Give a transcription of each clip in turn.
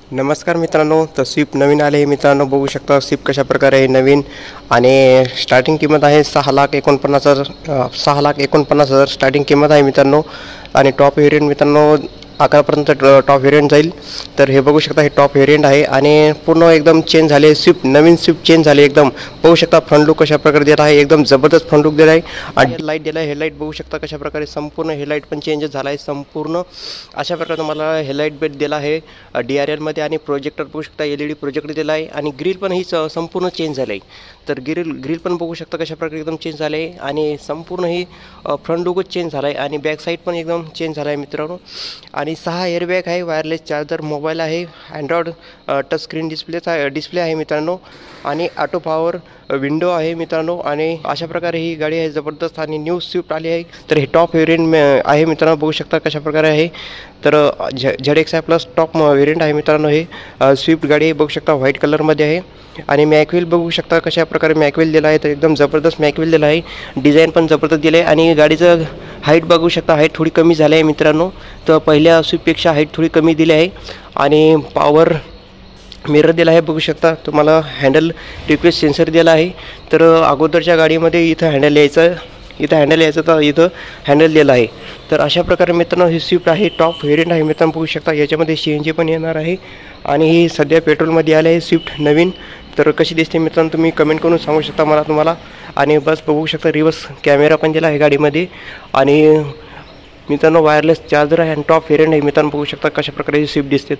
नमस्कार मित्रांनो, तर स्विफ्ट नवीन आले आहे मित्रांनो. बघू शकता स्विफ्ट कशा प्रकारे आहे नवीन. आणि स्टार्टिंग किंमत आहे 6,49,000 6,49,000 स्टार्टिंग किंमत आहे मित्रांनो. आणि टॉप व्हेरियंट मित्रांनो 11पर्यंत टॉप व्हेरियंट जाईल. तर हे बघू शकता, हे टॉप व्हेरियंट आहे आणि पूर्ण एकदम चेंज झाले. स्विफ्ट नवीन स्विफ्ट चेंज झाले एकदम. बघू शकता फ्रंट लुक कशा प्रकारे दिला आहे, एकदम जबरदस्त फ्रंट लुक दिला आहे. आणि लाईट दिला आहे, हेडलाईट बघू शकता कशा प्रकारे संपूर्ण हेडलाईट पण चेंज झाला आहे. संपूर्ण अशा प्रकारे तुम्हाला हेडलाईट बेट दिला आहे DRL मध्ये. आणि प्रोजेक्टर बघू शकता, LED प्रोजेक्टर दिला आहे. आणि ग्रिल पण ही संपूर्ण चेंज झालं आहे. तर ग्रिल पण बघू शकता कशा प्रकारे एकदम चेंज झालं आहे. आणि संपूर्ण ही फ्रंट लुकच चेंज झाला आहे. आणि बॅक साईड पण एकदम चेंज झाला आहे मित्रांनो. आणि 6 एअरबॅग आहे, वायरलेस चार्जर, मोबाईल आहे, अँड्रॉइड टच स्क्रीन डिस्प्ले आहे मित्रांनो. आणि ऑटो पॉवर विंडो आहे मित्रांनो. आणि अशा प्रकारे ही गाडी आहे जबरदस्त. आणि न्यू स्विफ्ट आली आहे. तर हे टॉप व्हेरियंट आहे मित्रांनो. बघू शकता कशा प्रकारे आहे. तर ZXi प्लस टॉप व्हेरियंट आहे मित्रांनो. हे स्विफ्ट गाडी बघू शकता व्हाईट कलरमध्ये आहे. आणि मॅकव्हील बघू शकता कशा प्रकारे मॅकव्हील दिला आहे. तर एकदम जबरदस्त मॅकव्हील दिला आहे. डिझाईन पण जबरदस्त दिलं आहे. आणि गाडीचं हाईट बघू शकता, हाईट थोडी कमी झाली आहे मित्रांनो. तर पहिल्या स्विफ्टपेक्षा हाईट थोडी कमी दिली आहे. आणि पॉवर मिरर दिला आहे बघू शकता. तुम्हाला हँडल रिक्वेस्ट सेन्सर दिला आहे. तर अगोदरच्या गाडीमध्ये इथं हँडल यायचं तर इथं हँडल दिलं आहे. तर अशा प्रकारे मित्रांनो ही स्विफ्ट आहे, टॉप व्हेरियंट आहे मित्रांनो. बघू शकता याच्यामध्ये CNG पण येणार आहे. आणि ही सध्या पेट्रोलमध्ये आले आहे स्विफ्ट नवीन. तर कशी दिसते मित्रांनो तुम्ही कमेंट करून सांगू शकता मला तुम्हाला. आणि बस बघू शकता रिवर्स कॅमेरा पण दिला आहे गाडीमध्ये. आणि मित्रांनो वायरलेस चार्जर आहे आणि टॉप व्हेरियंट आहे मित्रांनो. बघू शकता कशा प्रकारे ही स्विफ्ट दिसते.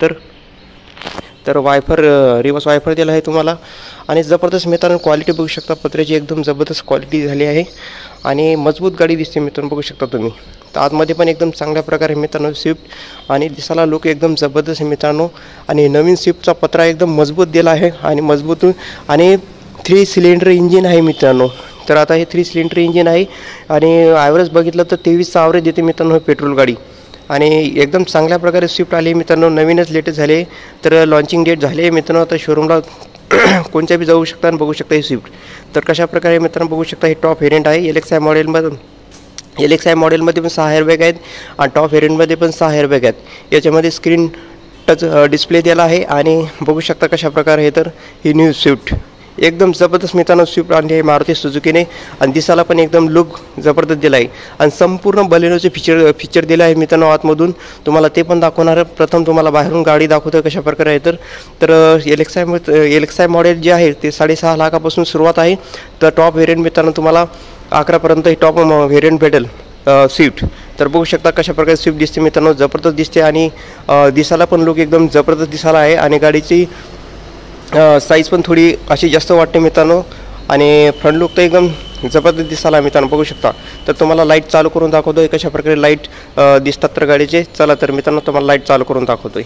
तर रिवर्स वायफर दिला आहे तुम्हाला. आणि जबरदस्त मित्रांनो क्वालिटी बघू शकता, पत्र्याची एकदम जबरदस्त क्वालिटी झाली आहे. आणि मजबूत गाडी दिसते मित्रांनो बघू शकता तुम्ही. तर आतमध्ये पण एकदम चांगल्या प्रकारे मित्रांनो स्विफ्ट. आणि दिसायला लुक एकदम जबरदस्त आहे मित्रांनो. आणि नवीन स्विफ्टचा पत्रा एकदम मजबूत दिला आहे. आणि 3 सिलेंडर इंजिन आहे मित्रांनो. तर आता हे 3 सिलेंडर इंजिन आहे. आणि ॲव्हरेज बघितलं तर 23चा ॲव्हरेज देते मित्रांनो पेट्रोल गाडी. आणि एकदम चांगल्या प्रकारे स्विफ्ट आली मित्रांनो. नवीनच लेटेस्ट झाले. तर लॉन्चिंग डेट झाली आहे मित्रांनो. आता शोरूमला कोणत्या बी जाऊ शकता आणि बघू शकता ही स्विफ्ट. तर कशा प्रकारे मित्रांनो बघू शकता हे टॉप व्हेरियंट आहे. LXi मॉडेलमध्ये पण 6 एअरबॅग आहेत. आणि टॉप व्हेरियंटमध्ये पण 6 एअरबॅग आहेत. याच्यामध्ये स्क्रीन टच डिस्प्ले दिला आहे. आणि बघू शकता कशा प्रकारे आहे. तर ही न्यू स्विफ्ट एकदम जबरदस्त मित्रांनो स्विफ्ट आणली आहे मारुती सुझुकीने. आणि दिसायला पण एकदम लुक जबरदस्त दिला आहे. आणि संपूर्ण बलेनोचे फीचर दिलं आहे मित्रांनो आतमधून. तुम्हाला ते पण दाखवणार. प्रथम तुम्हाला बाहेरून गाडी दाखवतं कशा प्रकारे आहे. तर LXi मॉडेल जे आहे ते 6.5 लाखापासून सुरुवात आहे. तर टॉप व्हेरियंट मित्रांनो तुम्हाला 11पर्यंत ही टॉप व्हेरियंट भेटेल स्विफ्ट. तर बघू शकता कशा प्रकारे स्विफ्ट दिसते मित्रांनो, जबरदस्त दिसते. आणि दिसायला पण लुक एकदम जबरदस्त दिसायला आहे. आणि गाडीची साईज पण थोडी अशी जास्त वाटते मित्रांनो. आणि फ्रंट लुक तर एकदम जबरदस्त दिसायला मित्रांनो बघू शकता. तर तुम्हाला लाईट चालू करून दाखवतोय कशा प्रकारे लाईट दिसतात तर गाडीचे. चला तर मित्रांनो तुम्हाला लाईट चालू करून दाखवतोय.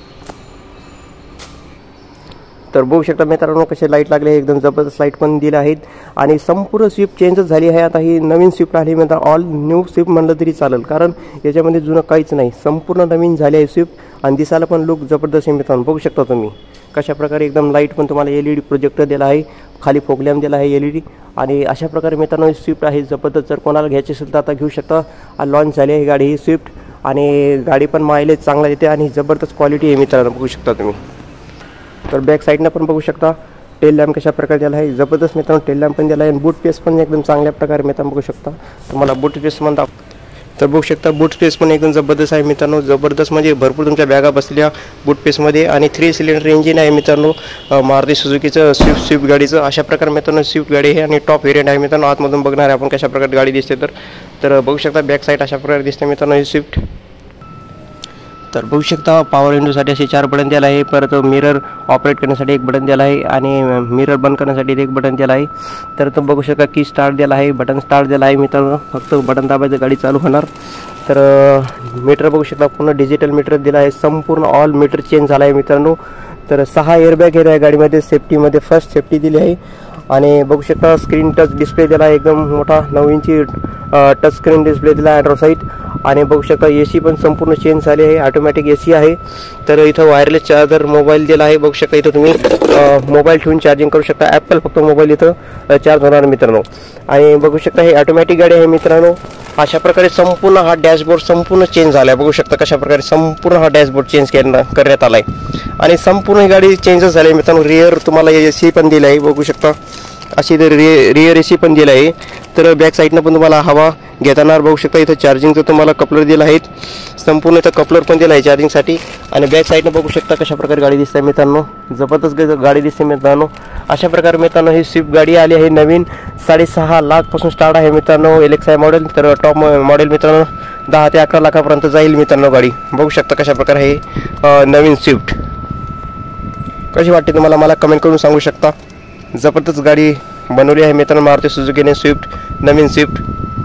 तर बघू शकता मित्रांनो कसे लाईट लागले, एकदम जबरदस्त लाईट पण दिले आहेत. आणि संपूर्ण स्विफ्ट चेंजच झाली आहे. आता ही नवीन स्विफ्ट आली म्हणजे ऑल न्यू स्विफ्ट म्हणलं तरी चालेल, कारण याच्यामध्ये जुनं काहीच नाही. संपूर्ण नवीन झाली आहे स्विफ्ट. आणि दिसायला पण लुक जबरदस्त आहे मित्रांनो बघू शकता तुम्ही कशा प्रकारे. एकदम लाईट पण तुम्हाला LED प्रोजेक्टर दिला आहे, खाली फोकलॅम्प दिला आहे LED. आणि अशा प्रकारे मित्रांनो स्विफ्ट आहे जबरदस्त. जर कोणाला घ्यायची असेल तर आता घेऊ शकता. लॉन्च झाली आहे गाडी ही स्विफ्ट. आणि गाडी पण मायलेज चांगला देते. आणि जबरदस्त क्वालिटी आहे मित्रांनो बघू शकता तुम्ही. तर बॅक साईडनं पण बघू शकता टेल लॅम्प कशा प्रकारे दिला आहे, जबरदस्त मित्रांनो टेल लॅम्प पण दिला आहे. आणि बूट स्पेस पण एकदम चांगल्या प्रकारे मित्रांनो बघू शकता. तुम्हाला बूट स्पेस पण तर बघू शकता बूट स्पेस पण एकदम जबरदस्त आहे मित्रांनो. जबरदस्त म्हणजे भरपूर तुमच्या बॅगा बसलेल्या बूट स्पेसमध्ये. आणि 3 सिलेंडर इंजिन आहे मित्रांनो मारुती सुझुकीचं स्विफ्ट गाडीचं. अशा प्रकारे मित्रांनो स्विफ्ट गाडी आहे. आणि टॉप व्हेरियंट आहे मित्रांनो. आतमधून बघणार आहे आपण कशा प्रकारे गाडी दिसते. तर बघू शकता बॅक साईड अशा प्रकारे दिसते मित्रांनो ही स्विफ्ट. तर बघू शकता पॉवर विंडोसाठी असे 4 बटन दिला आहे. परत मिरर ऑपरेट करण्यासाठी 1 बटन दिला आहे. आणि मिरर बंद करण्यासाठी 1 बटन दिला आहे. तर तो बघू शकता की स्टार्ट दिला आहे, बटन स्टार्ट दिला आहे मित्रांनो. फक्त बटन दाबायचं गाडी चालू होणार. तर मीटर बघू शकता पूर्ण डिजिटल मीटर दिला आहे. संपूर्ण ऑल मीटर चेंज झाला आहे मित्रांनो. तर 6 एअरबॅग आहे गाडीमध्ये. सेफ्टीमध्ये फर्स्ट सेफ्टी दिली आहे. आणि बघू शकता स्क्रीन टच डिस्प्ले दिला आहे, एकदम मोठा 9 इंची टच स्क्रीन डिस्प्ले दिला आहे अँड्रॉइड साईट. आणि बघू शकता AC पण संपूर्ण चेंज झाली आहे, ऑटोमॅटिक AC आहे. तर इथं वायरलेस चार्जर मोबाईल दिला आहे. बघू शकता इथं तुम्ही मोबाईल ठेवून चार्जिंग करू शकता. ॲपल फक्त मोबाईल इथं चार्ज होणार मित्रांनो. आणि बघू शकता हे ऑटोमॅटिक गाडी आहे मित्रांनो. अशा प्रकारे संपूर्ण हा डॅशबोर्ड संपूर्ण चेंज झाला आहे. बघू शकता कशा प्रकारे संपूर्ण हा डॅशबोर्ड चेंज करण्यात आला आहे. आणि संपूर्ण ही गाडी चेंजच झाली आहे मित्रांनो. रिअर तुम्हाला AC पण दिलं आहे. बघू शकता अशी तर रिअर AC पण दिलं आहे. तर बॅक साईडनं पण तुम्हाला हवा घेताना बघू शकता इथं चार्जिंगचं तुम्हाला कपलर दिलं आहे. संपूर्ण इथं कपलर पण दिलं आहे चार्जिंगसाठी. आणि बॅक साईडनं बघू शकता कशा प्रकारे गाडी दिसते मित्रांनो. जबरदस्त गाडी दिसते मित्रांनो. अशा प्रकारे मित्रांनो ही स्विफ्ट गाडी आली आहे नवीन. 6.5 लाखपासून स्टार्ट आहे मित्रांनो LXI मॉडेल. तर टॉप मॉडेल मित्रांनो 10 ते 11 लाखापर्यंत जाईल मित्रांनो गाडी. बघू शकता कशा प्रकारे हे नवीन स्विफ्ट कशी वाटते तुम्हाला मला कमेंट करून सांगू शकता. जबरदस्त गाडी बनवली आहे मित्रांनो मारुती सुझुकीने स्विफ्ट, नवीन स्विफ्ट.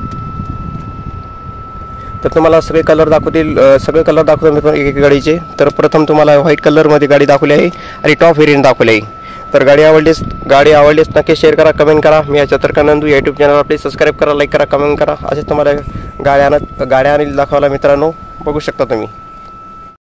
तर तुम्हाला सगळे कलर दाखवतो मित्रांनो एक गाडीचे. तर प्रथम तुम्हाला व्हाईट कलरमध्ये गाडी दाखवली आहे आणि टॉप व्हेरियंट दाखवली आहे. तर गाडी आवडलीच नक्की शेअर करा, कमेंट करा. मी चतुर्का नंदू यूट्यूब चॅनलला प्लीज सबस्क्राईब करा, लाईक करा, कमेंट करा. असेच तुम्हाला गाड्या दाखवायला मित्रांनो. बघू शकता तुम्ही.